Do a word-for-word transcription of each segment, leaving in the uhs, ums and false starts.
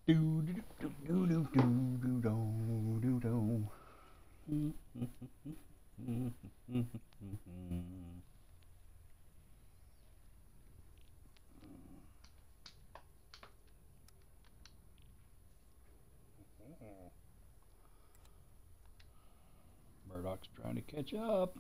Do do do do do do do do do. Murdoch's trying to catch up.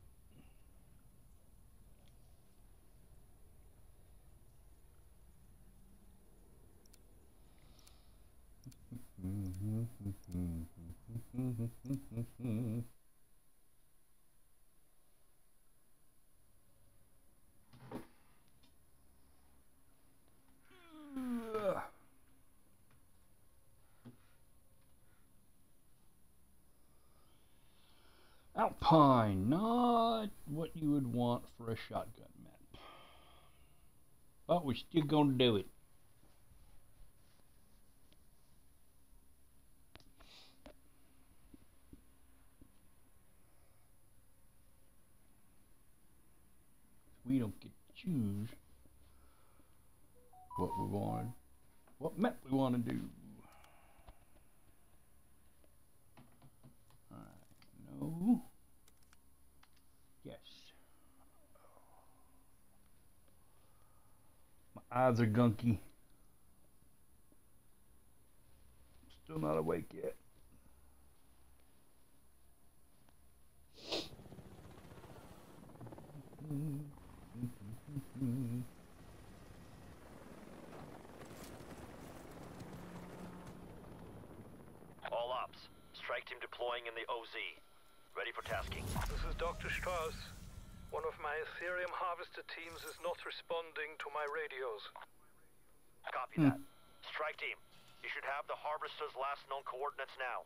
Alpine, not what you would want for a shotgun map. But we're still gonna do it. We don't get to choose what we want, what map we want to do. Alright, no. Yes. My eyes are gunky. Still not awake yet. All ops. Strike team deploying in the O Z. Ready for tasking. This is Doctor Strauss. One of my Ethereum harvester teams is not responding to my radios. Copy that. Strike team, you should have the harvester's last known coordinates now.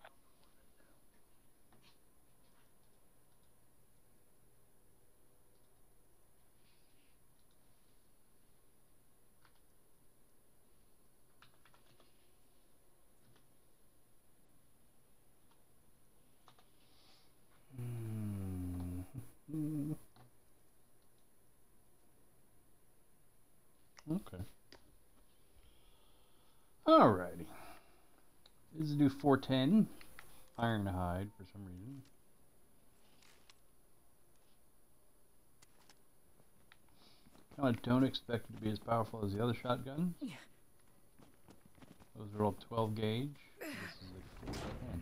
Okay. Alrighty. This is do four ten. Ironhide for some reason. Kind of don't expect it to be as powerful as the other shotguns. Those are all twelve gauge. This is a four ten.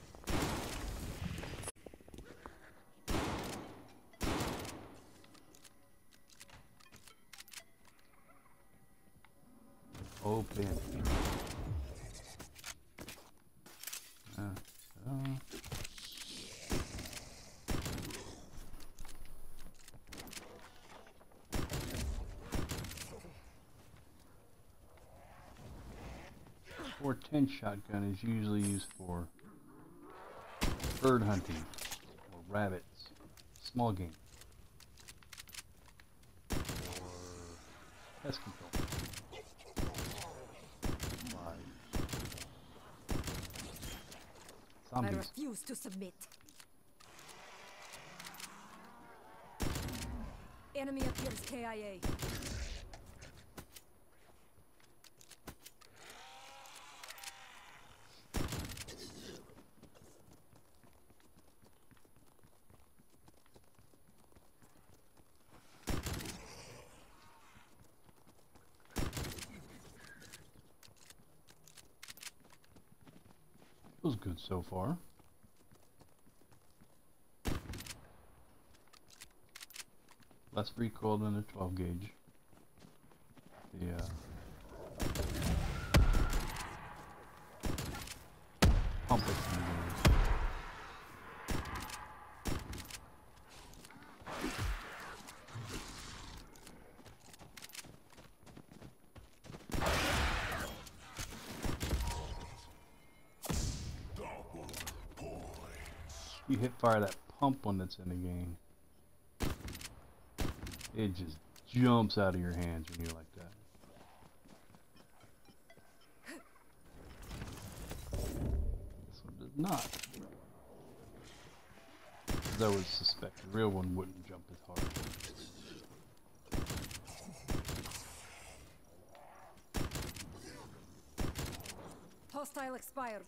Open. Uh, uh. four ten shotgun is usually used for bird hunting or rabbits, small game, or pest control. I refuse to submit. Enemy appears K I A. Feels good so far. Less recoil than the twelve gauge. The uh, pump it from the you hit fire that pump one that's in the game, it just jumps out of your hands when you're like that. This one does not. Because I would suspect the real one wouldn't jump as hard. Hostile expired.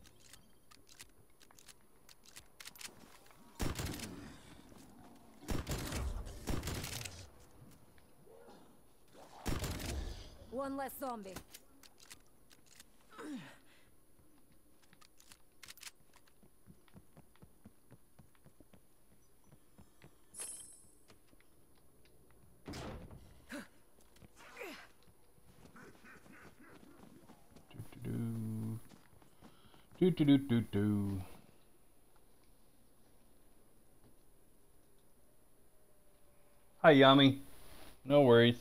One less zombie. Do do do do do. Hi, Yami. No worries.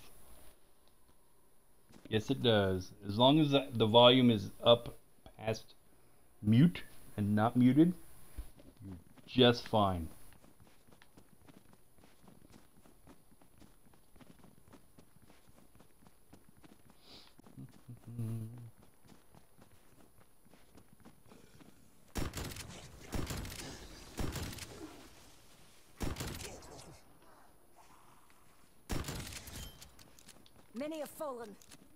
Yes, it does. As long as the, the volume is up past mute and not muted, you're just fine. Many have fallen.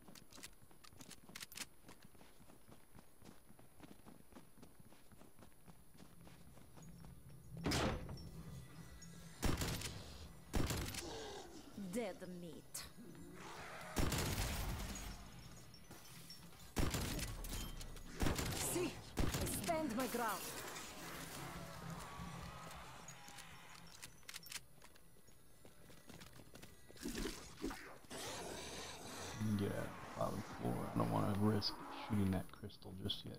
Dead meat. See, I stand my ground. Get out of the bottom floor. I don't want to risk shooting that crystal just yet.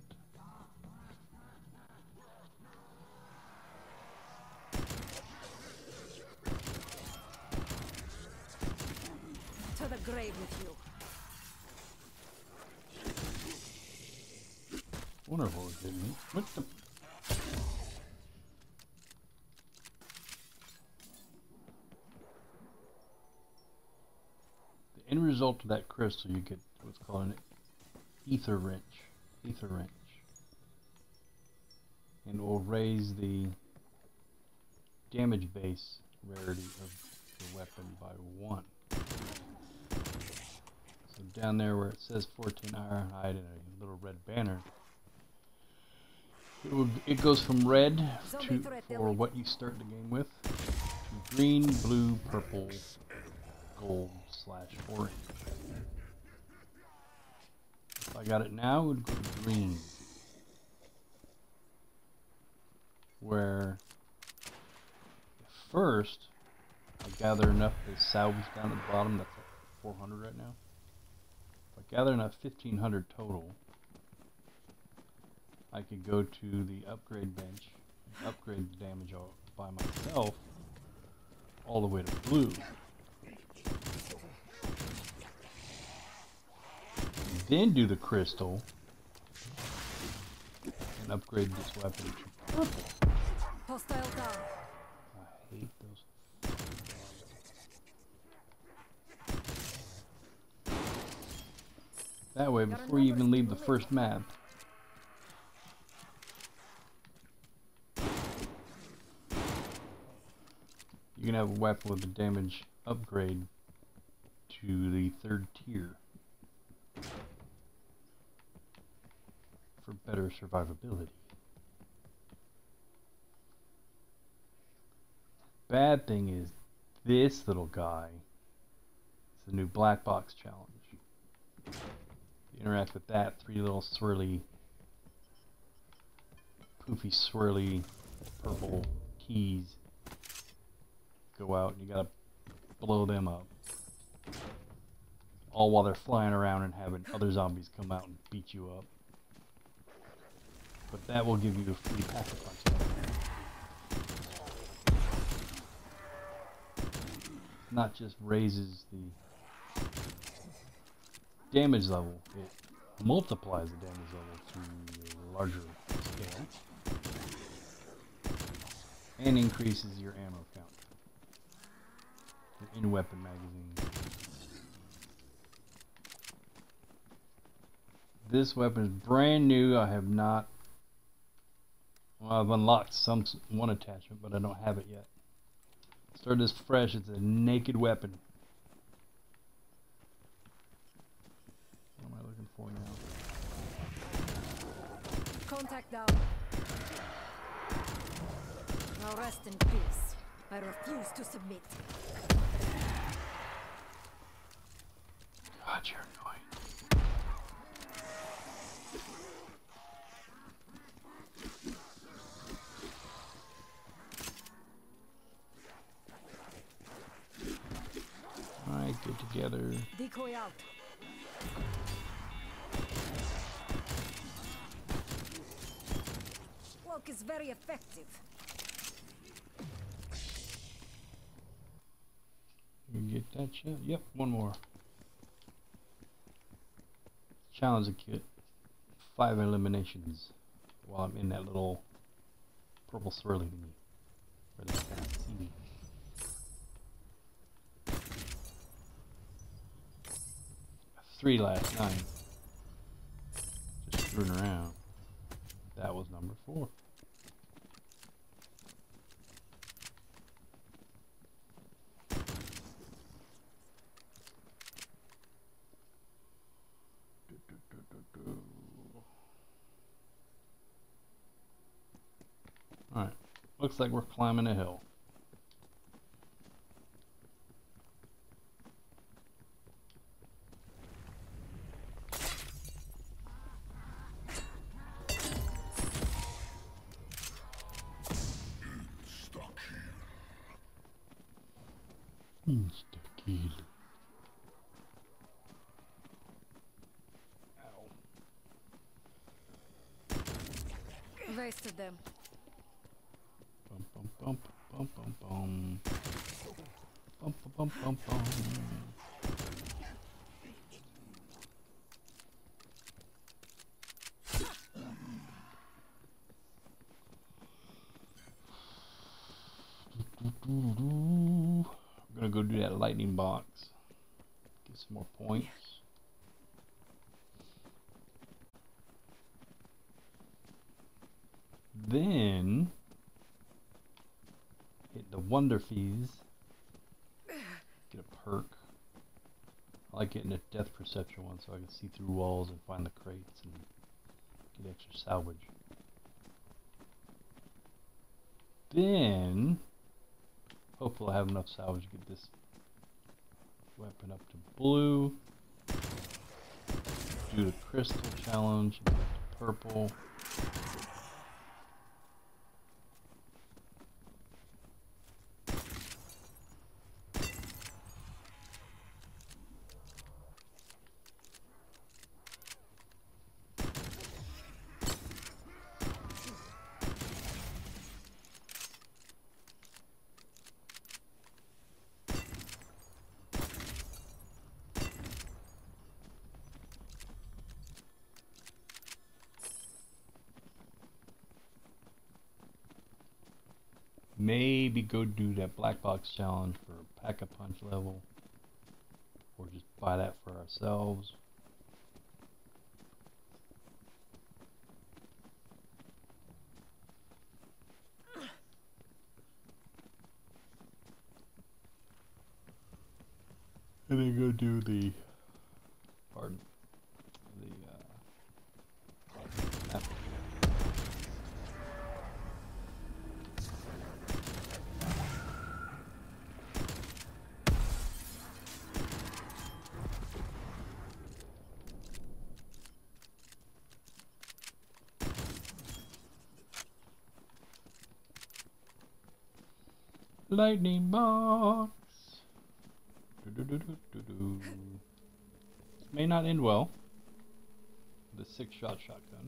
To the grave with you. Wonderful, didn't it? What the? The end result of that crystal, you get what's called an ether wrench. Ether wrench. And it will raise the damage base rarity of the weapon by one. So down there where it says fourteen Ironhide and a little red banner, it, will, it goes from red to for what you start the game with to green, blue, purple, gold slash orange. If I got it now, it would go to green, where first I gather enough to salvage down at the bottom. That's like four hundred right now. If I gather enough fifteen hundred total, I could go to the upgrade bench and upgrade the damage all by myself all the way to blue. And then do the crystal and upgrade this weapon to purple. Hostile down. I hate those. That way, before you even leave the first map, you can have a weapon with a damage upgrade to the third tier for better survivability. Bad thing is this little guy. It's the new black box challenge. You interact with that, three little swirly, poofy swirly purple keys go out, and you gotta blow them up. All while they're flying around and having other zombies come out and beat you up. But that will give you a free pack-a-punch. Not just raises the damage level, it multiplies the damage level to a larger scale and increases your ammo count. Your in-weapon magazine. This weapon is brand new. I have not, well, I've unlocked some one attachment, but I don't have it yet. Started this fresh. It's a naked weapon. What am I looking for now? Contact down. Now rest in peace. I refuse to submit. God, you're annoying. Alright, get together. Decoy out. Walk is very effective. You get that shit? Yep, one more. Challenge a kit. Five eliminations while I'm in that little purple swirly thingy. Where they can't see me. Three last nine. Just screwing around. That was number four. Alright, looks like we're climbing a hill. Insta-kill. Ow. Wasted them. Bum bum bum bum bum bum. Bum bum bum bum bum. I'm gonna go do that lightning box. Get some more points. Then hit the Wonder Fees. Get a perk. I like getting a Death Perception one so I can see through walls and find the crates and get extra salvage. Then hopefully I have enough salvage to get this weapon up to blue. Do the crystal challenge, get to purple. Maybe go do that black box challenge for a pack-a-punch level, or just buy that for ourselves. And then go do the, pardon, the uh, apple. Lightning box. Do, do, do, do, do, do. May not end well. The six-shot shotgun.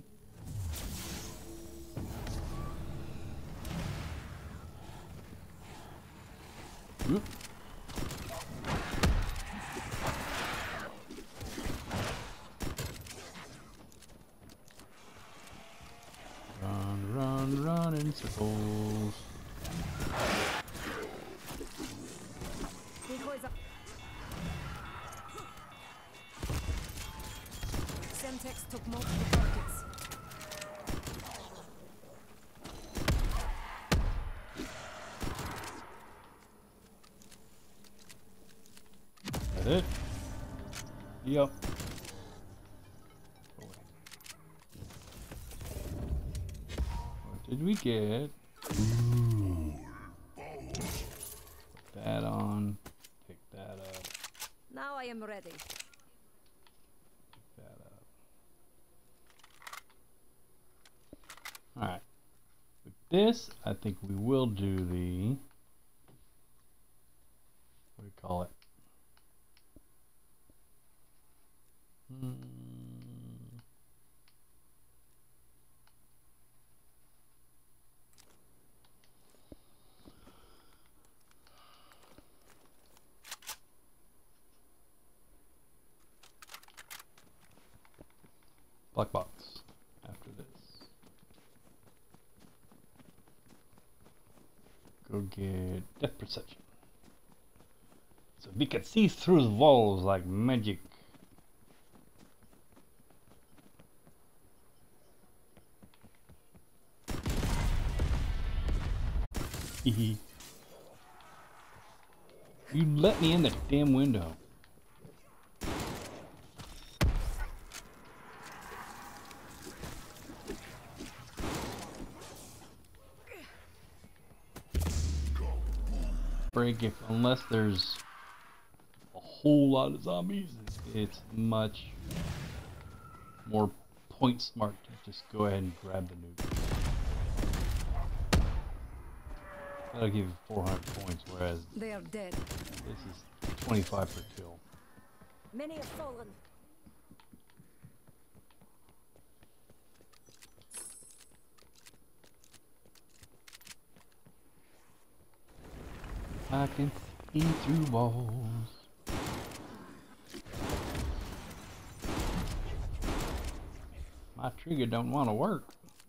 Oop. Run, run, run in circles. Decoys up. Semtex took multiple targets. That it? Yep. we get? Put that on. Pick that up. Now I am ready. Pick that up. Alright. With this, I think we will do the... What do you call it? Hmm. Black box after this. Go get depth perception. So we can see through the walls like magic. Hehe. You let me in the damn window. Break if unless there's a whole lot of zombies, it's much more point smart to just go ahead and grab the nuke. That'll give you four hundred points, whereas They are dead. this is twenty-five per kill. Many have fallen. I can see through walls. My trigger don't want to work.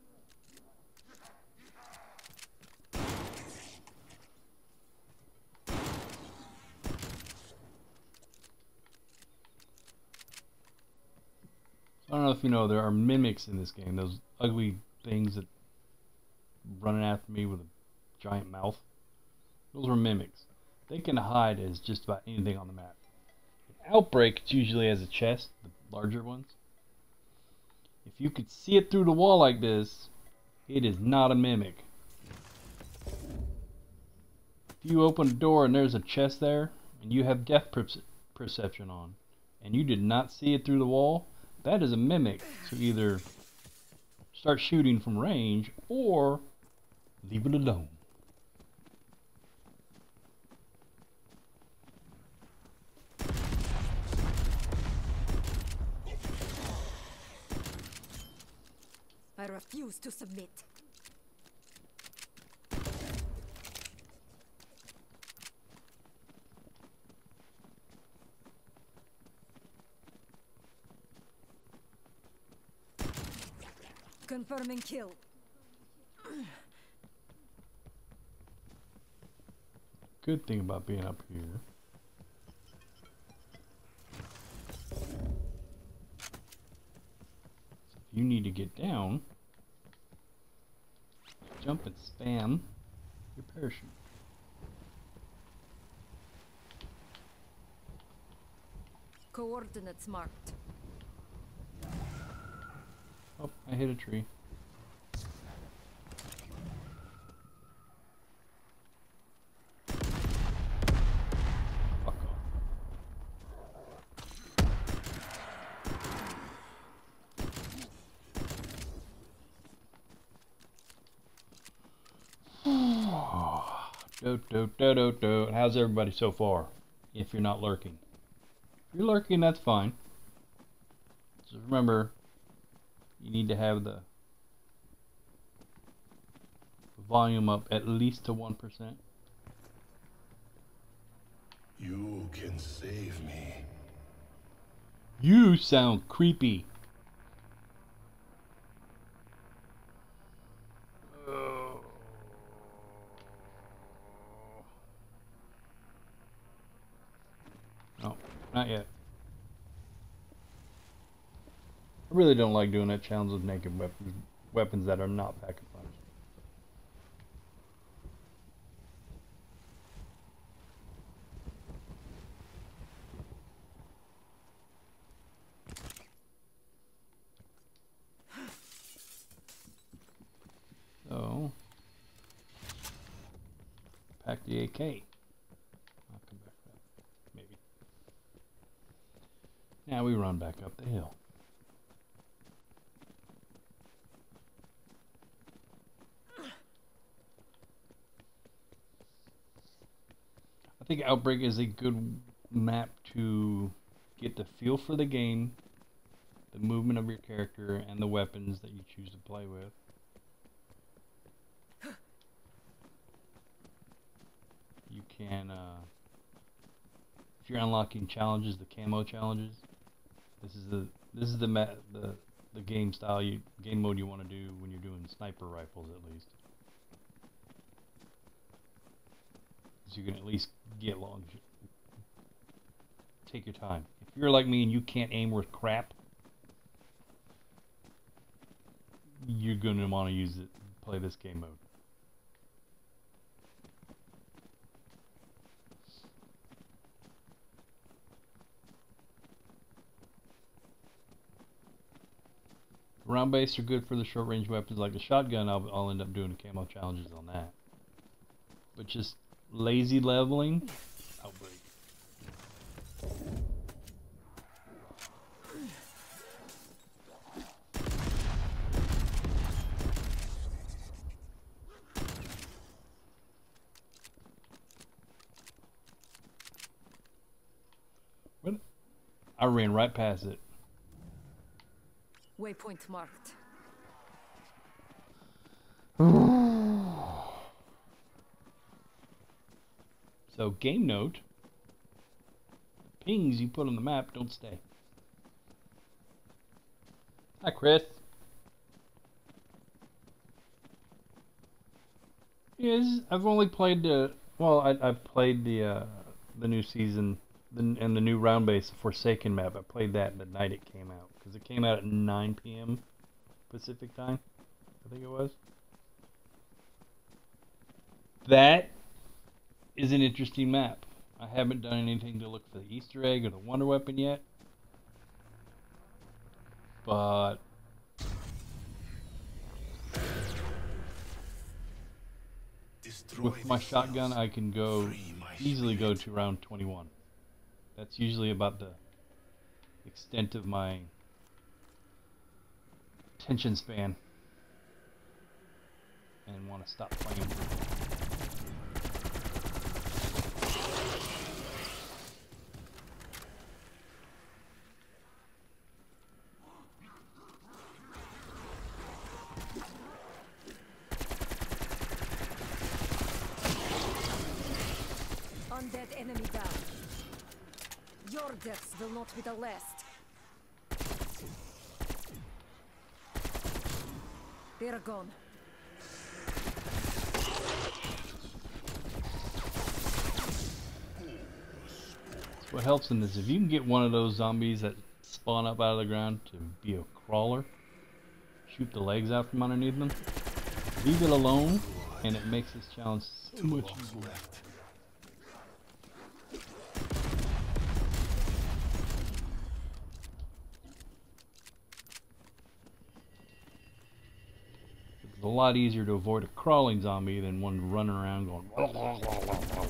I don't know if you know, there are mimics in this game. Those ugly things that running after me with a giant mouth. Those are mimics. They can hide as just about anything on the map. In Outbreak, it's usually as a chest, the larger ones. If you could see it through the wall like this, it is not a mimic. If you open a door and there's a chest there, and you have depth perce perception on, and you did not see it through the wall, that is a mimic. So either start shooting from range, or leave it alone. I refuse to submit. Confirming kill. Good thing about being up here. If you need to get down, jump and spam your parachute. Coordinates marked. Oh, I hit a tree. Fuck off. do, do, do, do, do. How's everybody so far? If you're not lurking. If you're lurking, that's fine. Just remember, you need to have the volume up at least to one percent. You can save me. You sound creepy. Oh. No, not yet. I really don't like doing that challenge with naked weapons, weapons that are not pack and punch. So, K. I'll come back to that. Maybe. Now we run back up the hill. I think Outbreak is a good map to get the feel for the game, the movement of your character, and the weapons that you choose to play with. You can, uh, if you're unlocking challenges, the camo challenges, this is the this is the ma the the game style you game mode you want to do when you're doing sniper rifles, at least. So you can at least get long. Take your time. If you're like me and you can't aim worth crap, you're going to want to use it. Play this game mode. Round base are good for the short range weapons like the shotgun. I'll, I'll end up doing camo challenges on that. But just lazy leveling, Outbreak. What? I ran right past it. Waypoint marked. So, game note, the pings you put on the map don't stay. Hi, Chris. Yes, I've only played the, well, I, I played the, uh, the new season the, and the new round base Forsaken map. I played that the night it came out, because it came out at nine P M Pacific time, I think it was. That is an interesting map. I haven't done anything to look for the Easter egg or the wonder weapon yet, but Destroy with my the shotgun fields. I can go Free my easily go spirit. to round twenty-one. That's usually about the extent of my attention span and want to stop playing. Undead enemy down. Your deaths will not be the last. They're gone. What helps in this, if you can get one of those zombies that spawn up out of the ground to be a crawler, shoot the legs out from underneath them, leave it alone, and it makes this challenge so much What's easier. left? It's a lot easier to avoid a crawling zombie than one running around going. Blah, blah, blah, blah, blah.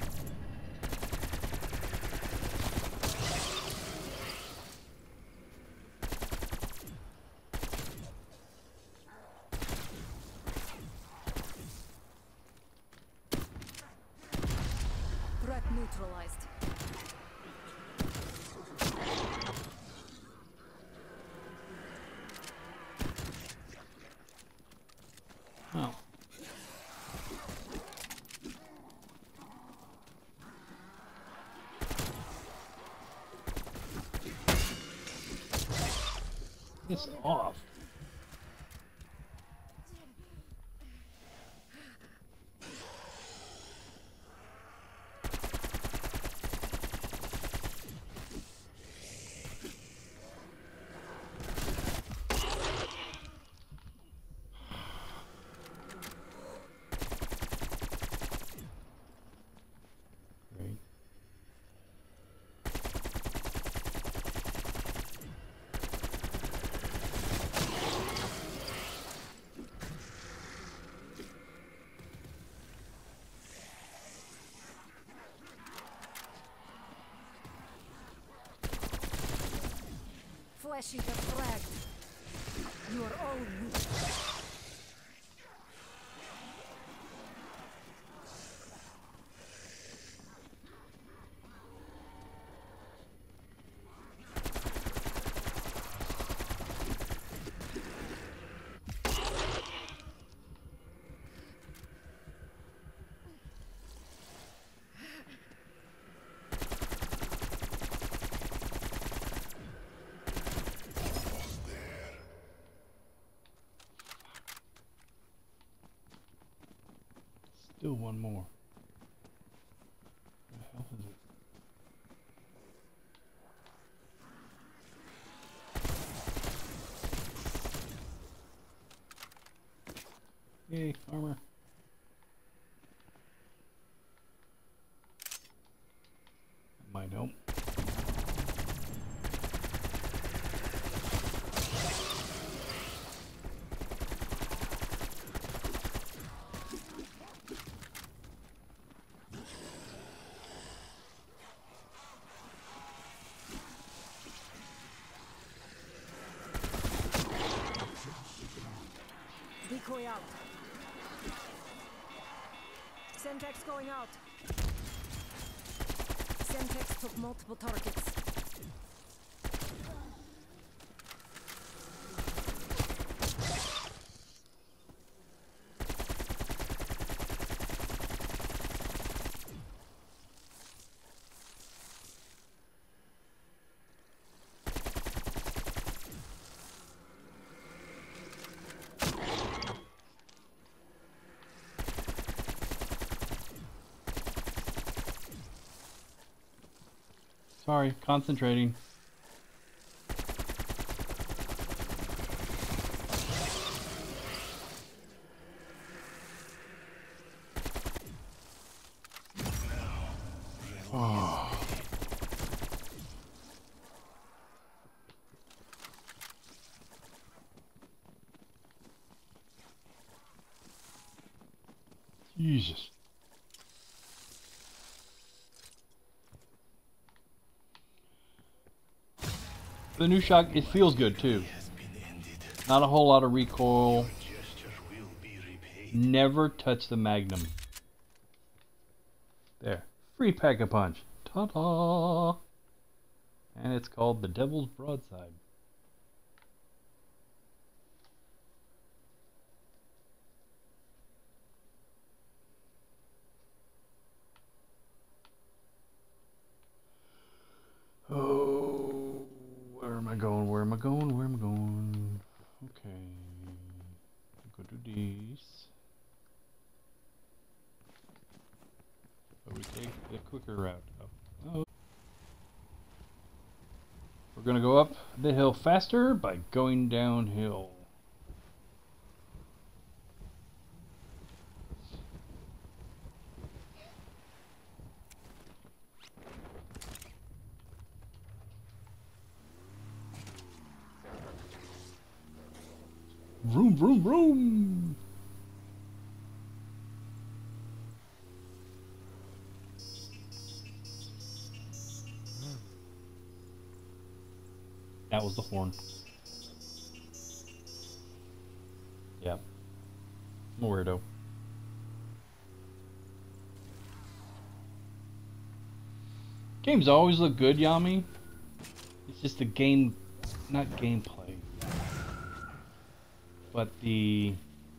Threat neutralized. Oh. It's off. Great. Flash eater frag. You are all weak. Still one more. What the hell is it? Yay, armor. That might help. Decoy out. Semtex going out. Semtex took multiple targets. Sorry, concentrating. Oh. Jesus. The new shot, it feels good too. Not a whole lot of recoil. Never touch the Magnum. There. Free Pack-a-Punch. Ta-da! And it's called the Devil's Broadside. Oh, where am I going? Where am I going? Where am I going? Okay. Go to these. But we take the quicker route up. Oh. We're gonna go up the hill faster by going downhill. Vroom, vroom, vroom! That was the horn. Yeah. I'm a weirdo. Games always look good, Yami. It's just the game, not gameplay, but the,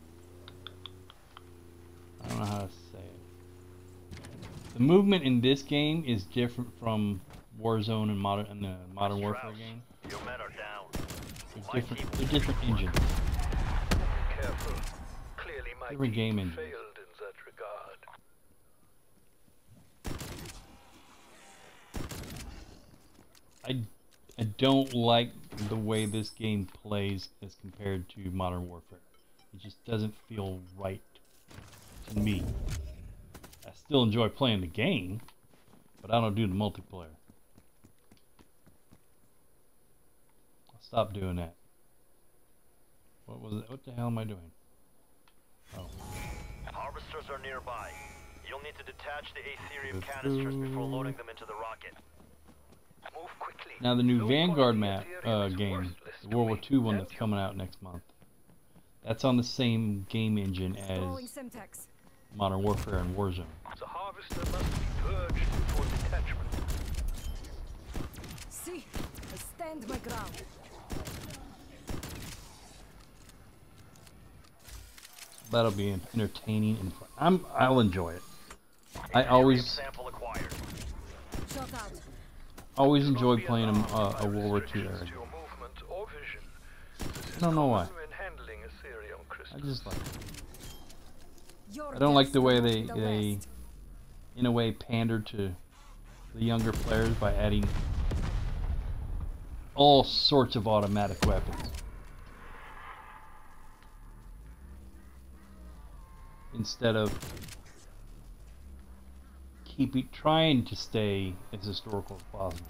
I don't know how to say it. The movement in this game is different from Warzone and modern and the Modern Warfare game. Your men are down. They're different. They're different engines. Careful. Clearly my Different team game engine. failed in that regard. I, I don't like the way this game plays as compared to Modern Warfare. It just doesn't feel right to me. I still enjoy playing the game, but I don't do the multiplayer. I'll stop doing that. What was it? What the hell am I doing? Oh. Harvesters are nearby. You'll need to detach the Aetherium Let's canisters go. before loading them into the rocket. Move quickly. Now the new Low Vanguard quality map material uh, is game, worthless the to World War me, Two one and that's you- coming out next month. That's on the same game engine Throwing as Semtex. Modern Warfare and Warzone. The harvester must be purged before detachment. See, I stand my ground. That'll be entertaining and fun. I'm, I'll enjoy it. I Imperium always, sample acquired. Shot out. always Do not enjoy be playing a, alarmed uh, by a World War Two restrictions era. to your movement or vision. This I is don't know why. common when handling Ethereum I crystals. just like. Your I don't like deaths the way will not they be the they, last. in a way, pander to the younger players by adding all sorts of automatic weapons. Instead of keeping trying to stay as historical as possible.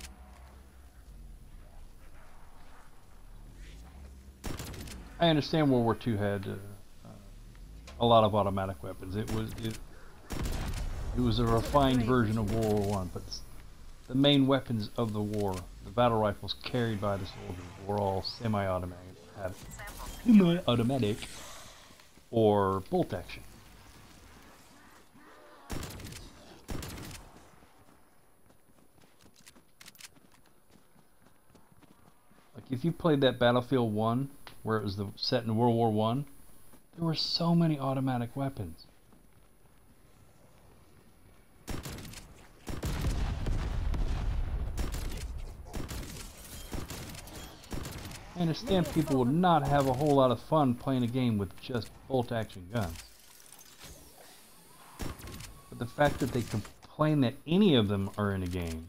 I understand World War Two had uh, uh, a lot of automatic weapons. It was it, it was a refined version of World War One, but s- the main weapons of the war, the battle rifles carried by the soldiers, were all semi-automatic, had semi-automatic or bolt action. Like if you played that Battlefield One, where it was the, set in World War One, there were so many automatic weapons. I understand people would not have a whole lot of fun playing a game with just bolt action guns. But the fact that they complain that any of them are in a game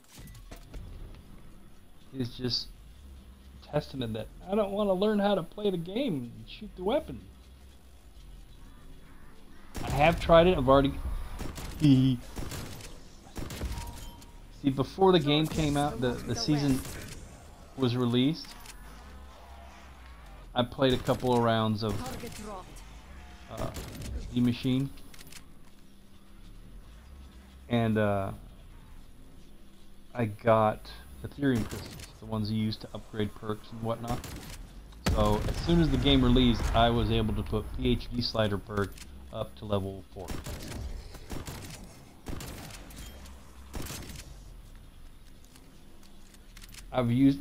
is just testament that I don't want to learn how to play the game and shoot the weapon. I have tried it, I've already... See, before the game came out, the, the season was released, I played a couple of rounds of Target dropped. uh, the machine, and uh, I got Ethereum crystals, the ones you use to upgrade perks and whatnot. So as soon as the game released, I was able to put P H D slider perk up to level four. I've used.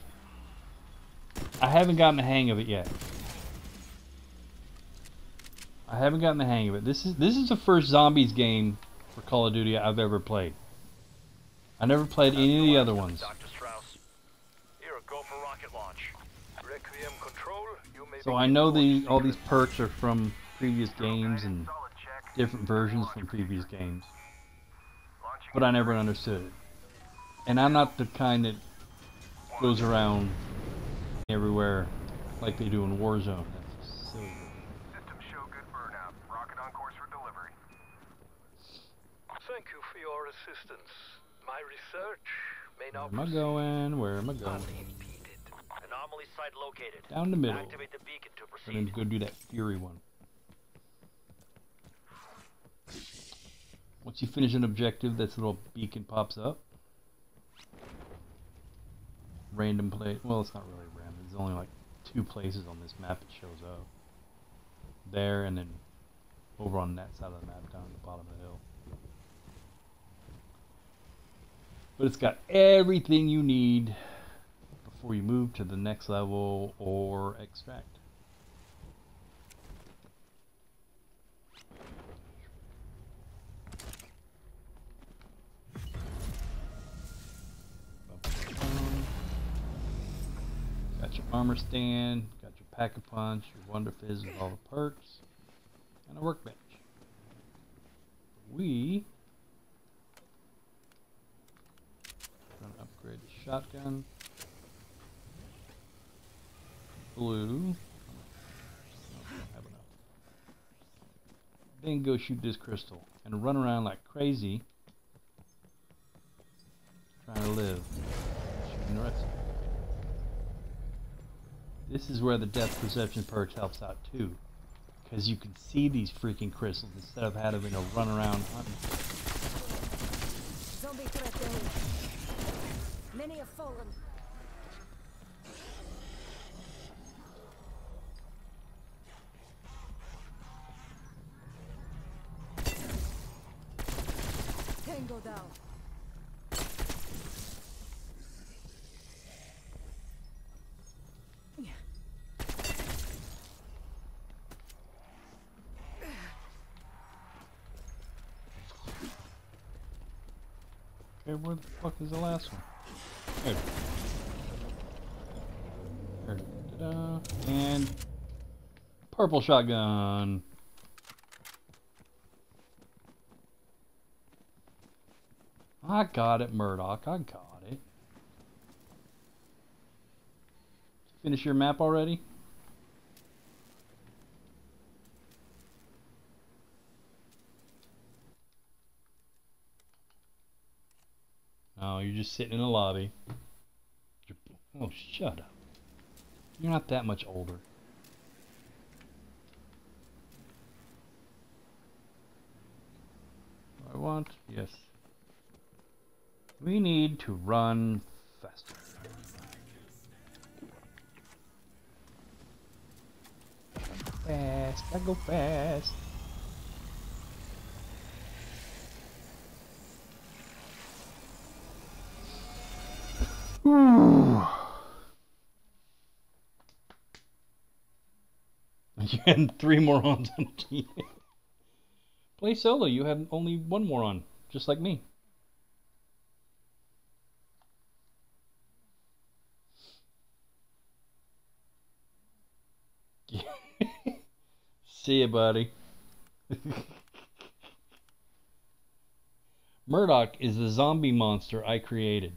I haven't gotten the hang of it yet. I haven't gotten the hang of it. This is this is the first zombies game for Call of Duty I've ever played. I never played any of the other ones. Doctor Strauss. Here, go for rocket launch. Requiem control, you may So I know the all these perks are from previous games and different versions from previous games, but I never understood it. And I'm not the kind that goes around everywhere like they do in Warzone. That's silly. Systems show good burnout. Rocket on course for delivery. Thank you for your assistance. My research may now Where am I proceed going? Where am I going? unimpeded. Anomaly site located. Down the middle. Activate the beacon to And then proceed. go do that Fury one. Once you finish an objective, this little beacon pops up. Random place. Well, it's not really random. There's only like two places on this map it shows up. There and then over on that side of the map down at the bottom of the hill. But it's got everything you need before you move to the next level or extract. Got your armor stand, got your pack-a-punch, your Wonder Fizz with all the perks, and a workbench. We are going to upgrade the shotgun. Blue. No, I don't have enough. Then go shoot this crystal and run around like crazy trying to live. Shooting the rest of it. This is where the depth perception perk helps out too, because you can see these freaking crystals instead of having to run around hunting. Zombie threat down. Many have fallen. Tango down. Okay, where the fuck is the last one? There. There. Ta-da. And purple shotgun. I got it, Murdoch. I got it. Finish your map already? Oh, you're just sitting in the lobby. You're, oh, shut up. You're not that much older. I want, yes. We need to run faster. Fast, I go fast. You had three morons on the team. Play solo, you have only one moron, just like me. See ya, buddy. Murdoch is the zombie monster I created.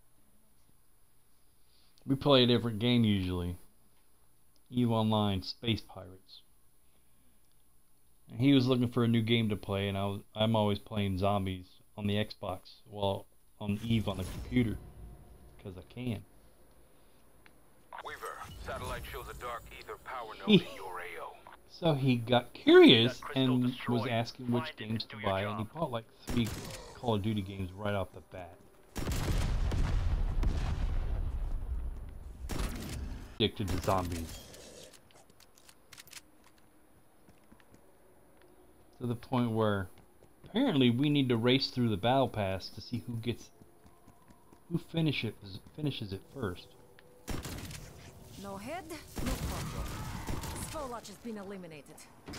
We play a different game usually. EVE Online, Space Pirates. And he was looking for a new game to play, and I was, I'm always playing zombies on the Xbox, well, on EVE on the computer, because I can. Weaver, satellite shows a dark ether power node in your A O. So he got curious and was asking which games to buy, and he bought like three Call of Duty games right off the bat. Addicted to zombies. To the point where apparently we need to race through the battle pass to see who gets who finishes finishes it first. No head, no problem. Spolach has been eliminated.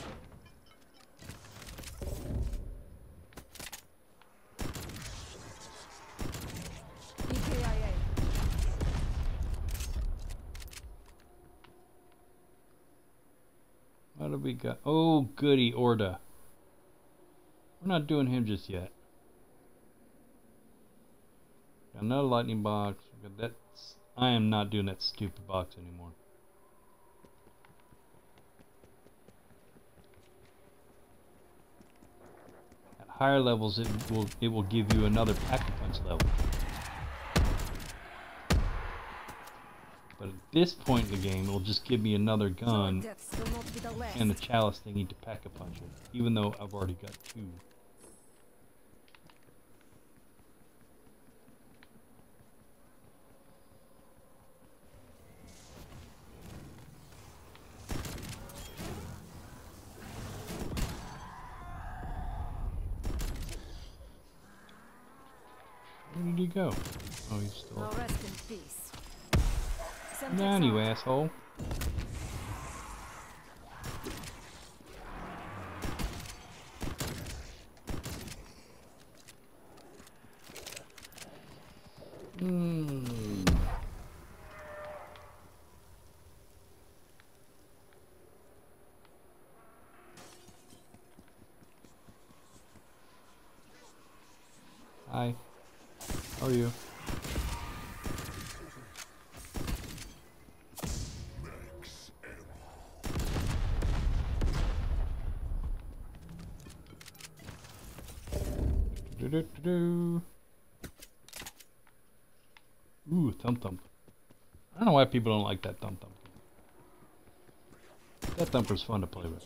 E K I A. What do we got? Oh, goody, Orda. We're not doing him just yet. Got another lightning box. Got that. I am not doing that stupid box anymore. At higher levels, it will it will give you another pack-a-punch level. But at this point in the game, it'll just give me another gun and the chalice thingy to pack-a-punch it, even though I've already got two. Where did he go? Oh, he's still Now up. rest in peace. Down, you asshole. Hmm. Hi. How are you? Do do do do. Ooh, thump thump. I don't know why people don't like that thump thump. That thumper's fun to play with.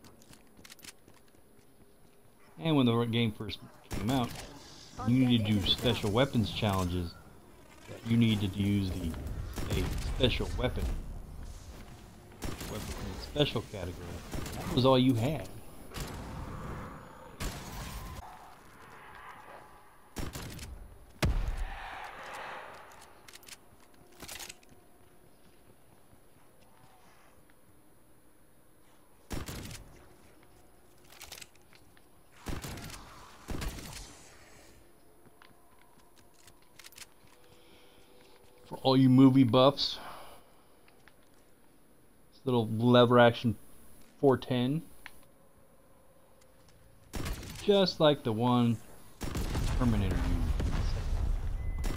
And when the game first came out, you needed to do special weapons challenges that you needed to use the a special weapon. Weapon in the special category. That was all you had. For all you movie buffs, this little lever action four ten, just like the one Terminator used.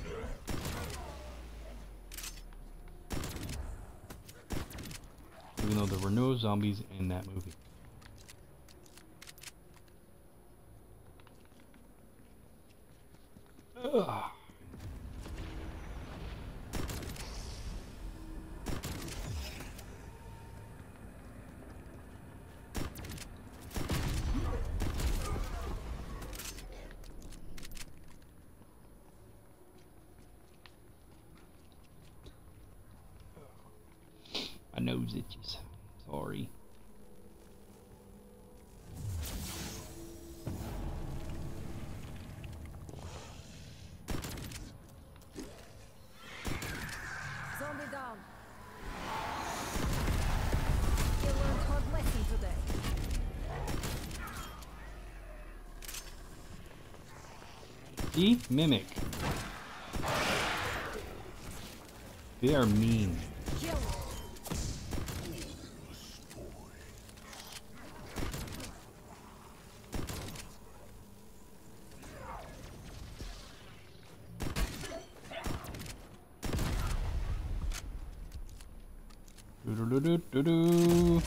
Even though there were no zombies in that movie. Ugh. My nose itches. Sorry. Zombie down. You learned hard lesson today. See? Mimic. They are mean. Kill. Do do do do do.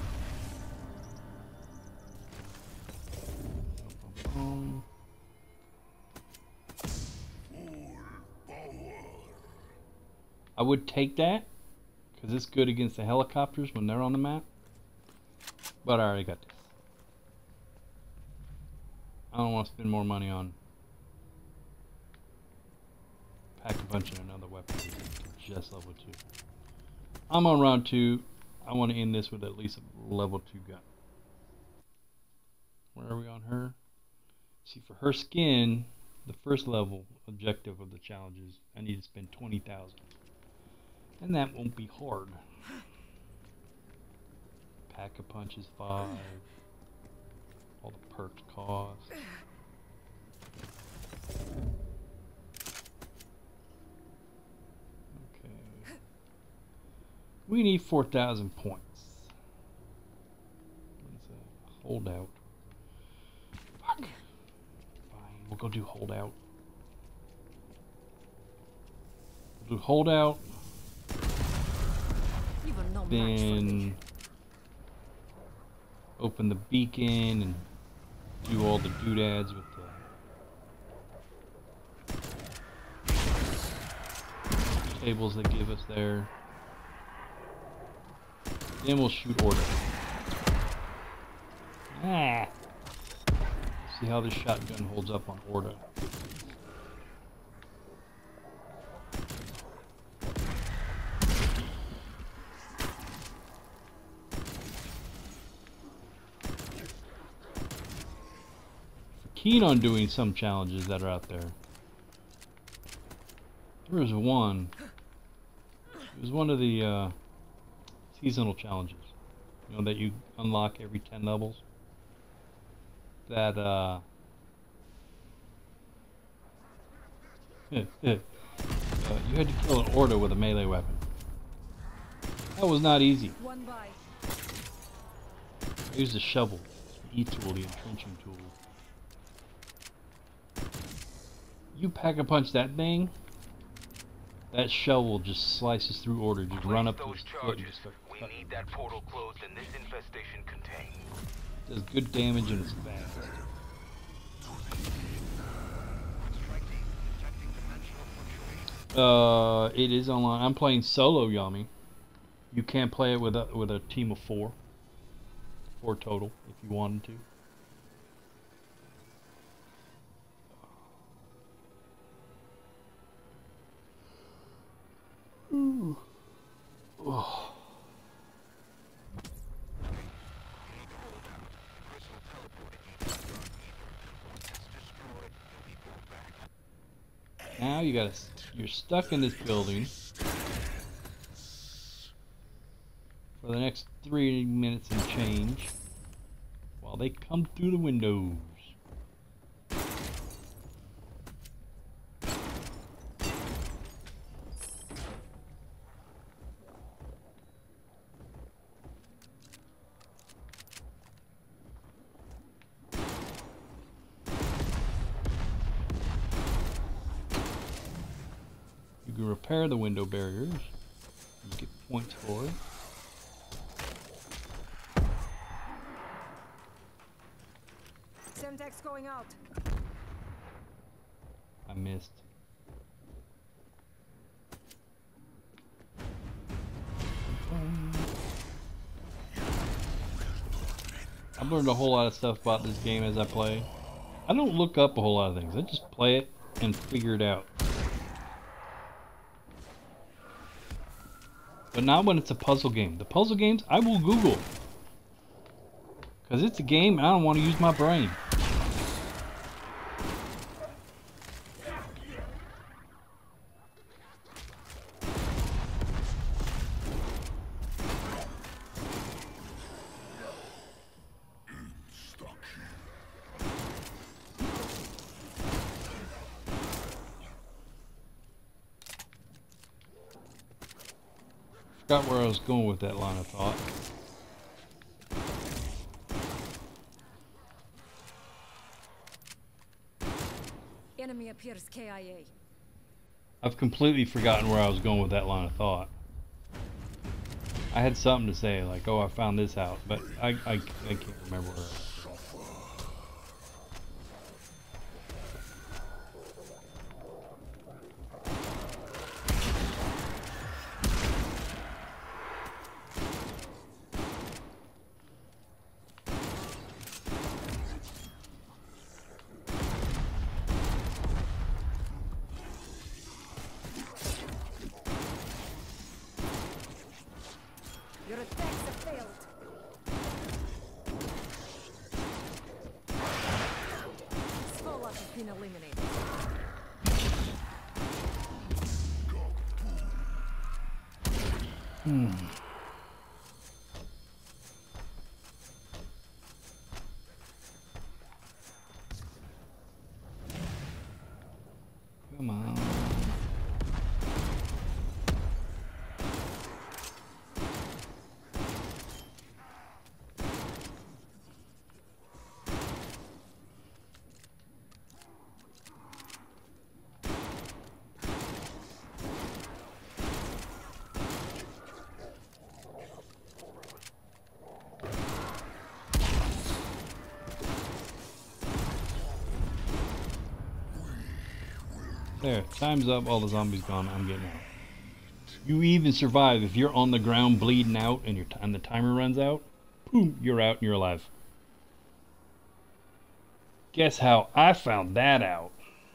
I would take that because it's good against the helicopters when they're on the map. But I already got this. I don't want to spend more money on pack a bunch of another weapon. Just level two. I'm on round two. I want to end this with at least a level two gun. Where are we on her? See, for her skin, the first level objective of the challenges, I need to spend twenty thousand. And that won't be hard. Pack a punch is five. All the perks cost. Okay. We need four thousand points. What's a holdout? Fuck. Fine, we'll go do holdout. We'll do holdout. Even no match for Then me. open the beacon and do all the doodads with the tables they give us there. Then we'll shoot order. Ah. See how this shotgun holds up on order. Keen on doing some challenges that are out there. There was one. It was one of the uh, seasonal challenges. You know, that you unlock every ten levels. That uh, uh you had to kill an order with a melee weapon. That was not easy. One by. I used a shovel, the E-tool, the entrenching tool. You pack a punch that thing, that shovel just slices through order. Just Place run up to those his foot and charges. just start We cutting. need that portal closed and this infestation contained. Does good damage and it's fast. Uh, it is online. I'm playing solo, Yami. You can play it with a with a team of four, four total, if you wanted to. Now you gotta, you're stuck in this building for the next three minutes and change while they come through the windows. You can repair the window barriers. You get points for it. Semtex going out. I missed. I've learned a whole lot of stuff about this game as I play. I don't look up a whole lot of things. I just play it and figure it out. But not when it's a puzzle game. The puzzle games, I will Google. Because it's a game and I don't want to use my brain. Forgot where I was going with that line of thought. Enemy appears K I A. I've completely forgotten where I was going with that line of thought. I had something to say, like, oh, I found this out, but I, I, I can't remember where I was. Your attacks have failed. Skola has been eliminated. Hmm. Come on. There, time's up, all the zombies gone, I'm getting out. You even survive if you're on the ground bleeding out and your t and the timer runs out. Boom, you're out and you're alive. Guess how I found that out?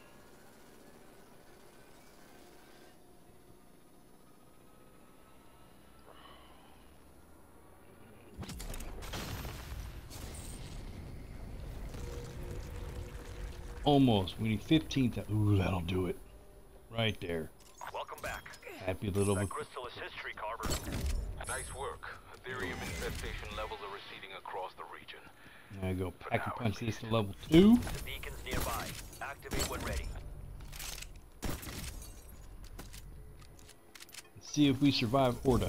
Almost. We need fifteen. Ooh, that'll do it. Right there. Welcome back. Happy little. That crystal is history, Carver. Nice work. Ethereum infestation levels are receding across the region. There you go. Pack and punch this to level two. The beacon's nearby. Activate when ready. Let's see if we survive Horda.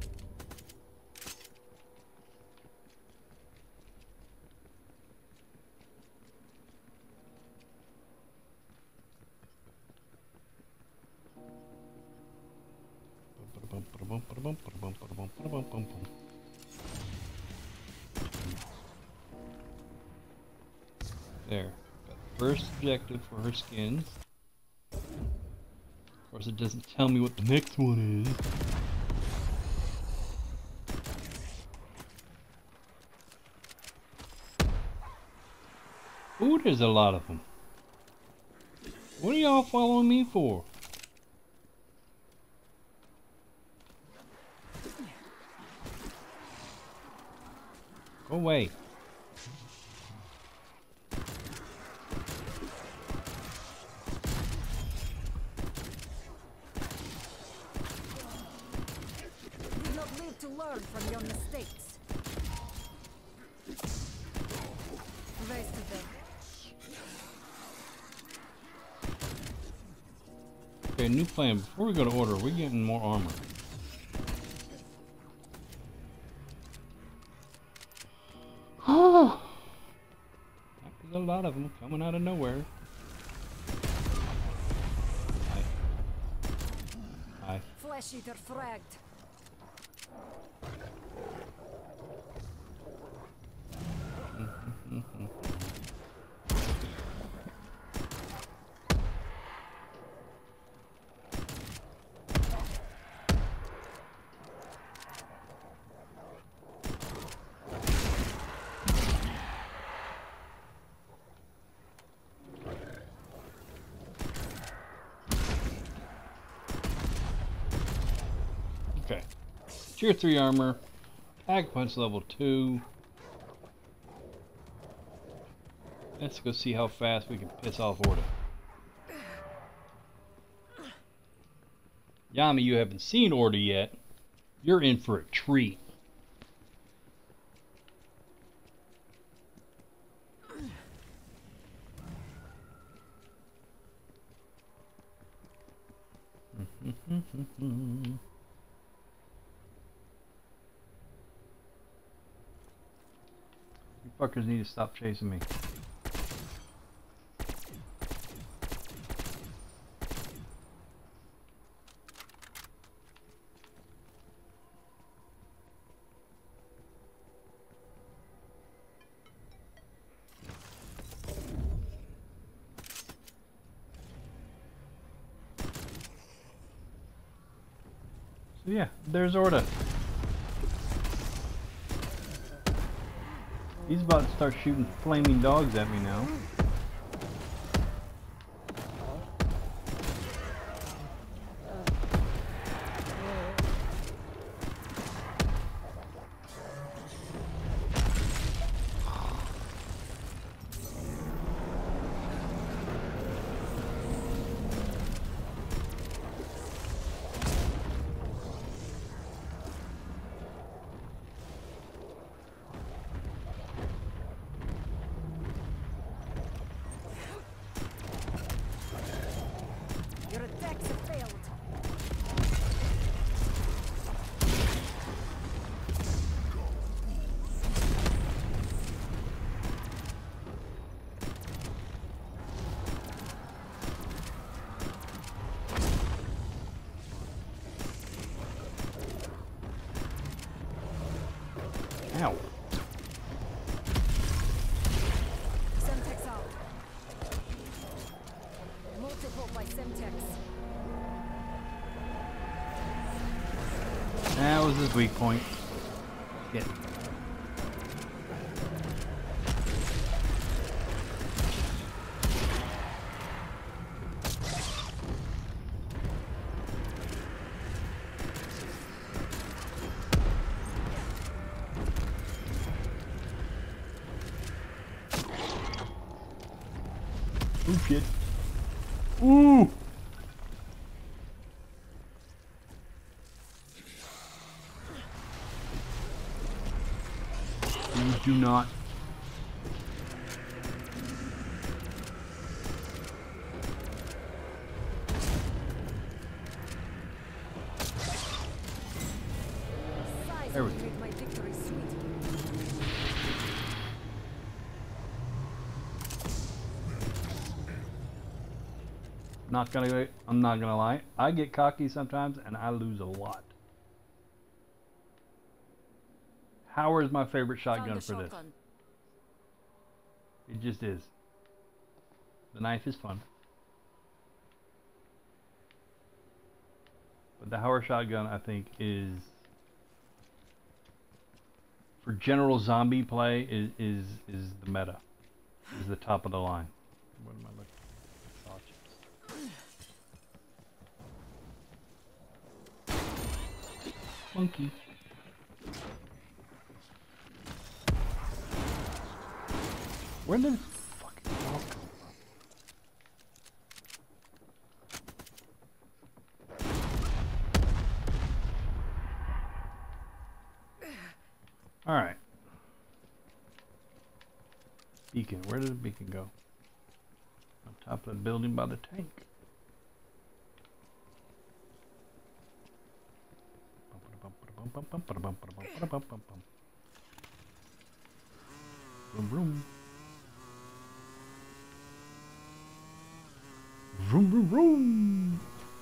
There. Got the first objective for her skins. Of course, it doesn't tell me what the next one is. Ooh, there's a lot of them. What are y'all following me for? Go away. to learn from your mistakes. Race to them. Okay, new plan. Before we go to order, we're getting more armor. Oh, there's a lot of them coming out of nowhere. Hi. Hi. Flesh eater fragged. Okay. Tier three armor. Ag punch level two. Let's go see how fast we can piss off Orda. Yami, you haven't seen Orda yet. You're in for a treat. You fuckers need to stop chasing me. So yeah, there's Orda. He's about to start shooting flaming dogs at me now. Your attacks have failed. Ow. Semtex out. Multiple by Semtex. That was his weak point. Get. Ooh, shit. Ooh! Please do not. Size There we will go. make my victory sweet. Not gonna. I'm not gonna lie. I get cocky sometimes, and I lose a lot. Howard is my favorite Found shotgun the for this. shotgun. It just is. The knife is fun, but the Howard shotgun, I think, is for general zombie play is is is the meta. Is the top of the line. What am I looking? Monkey. Where did this fucking dog come from? Alright. Beacon. Where did the beacon go? On top of the building by the tank. Vroom vroom. Vroom vroom vroom.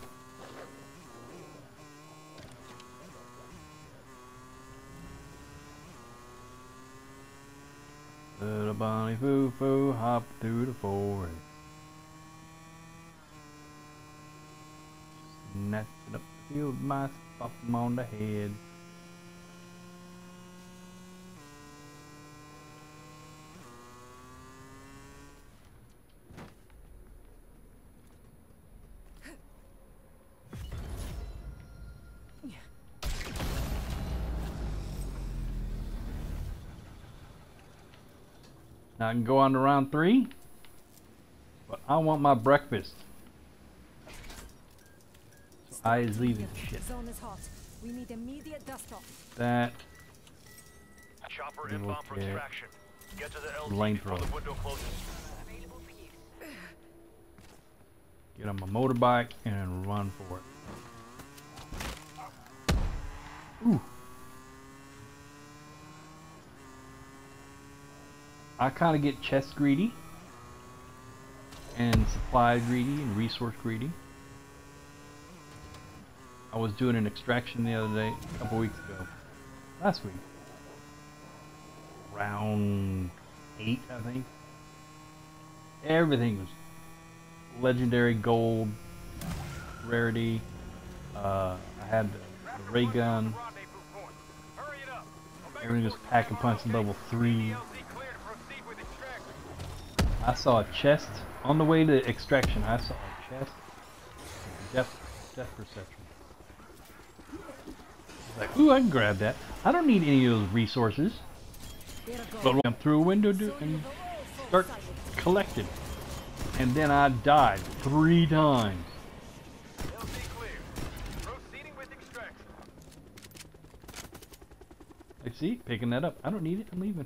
Little bunny foo foo hop through the forest. Snatching up the field mice, pop 'em on the head. Now I can go on to round three, but I want my breakfast. So I is leaving shit. Zone is hot. We need immediate dust off. That Chopper Little inbound for kid. extraction. Get to the L T Lane before throw. the window closes. get on my motorbike and run for it. Ooh. I kind of get chest greedy and supply greedy and resource greedy. I was doing an extraction the other day, a couple weeks ago, last week, round eight, I think. Everything was legendary gold, rarity. Uh, I had the, the ray gun. Everything was pack and punch level three. I saw a chest on the way to extraction. I saw a chest. Depth, depth perception. Like, ooh, I can grab that. I don't need any of those resources. But I'm through a window do and start collecting. And then I died three times. I see, picking that up. I don't need it. I'm leaving.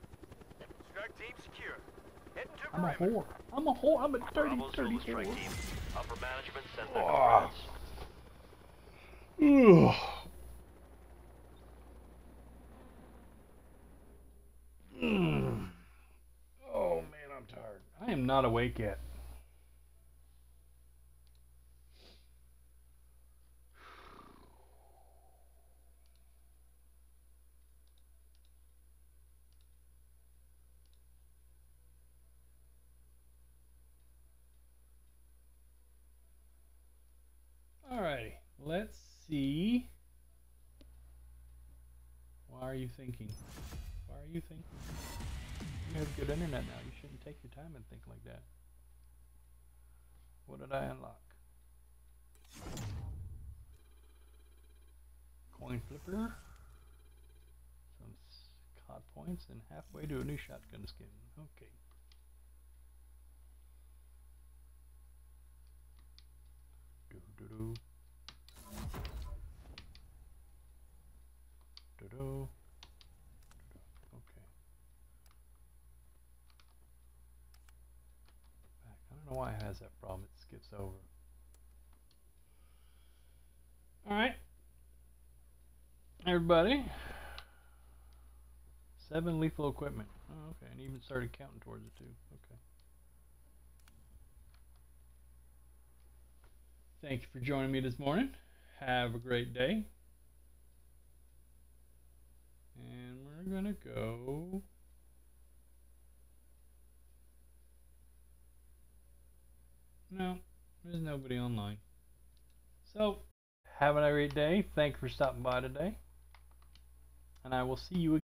I'm a whore. I'm a whore. I'm a dirty, dirty whore. Upper management sent their Oh. comments. Mm. Oh man, I'm tired. I am not awake yet. Alrighty, let's see. Why are you thinking? Why are you thinking? You have good internet now. You shouldn't take your time and think like that. What did I unlock? Coin flipper. Some C O D points and halfway to a new shotgun skin. Okay. Do do do. Do do. Okay. Back. I don't know why it has that problem. It skips over. Alright. Everybody. Seven lethal equipment. Oh, okay. And even started counting towards it too. Okay. Thank you for joining me this morning. Have a great day. And we're gonna go. No, there's nobody online. So, have a great day. Thank you for stopping by today. And I will see you again.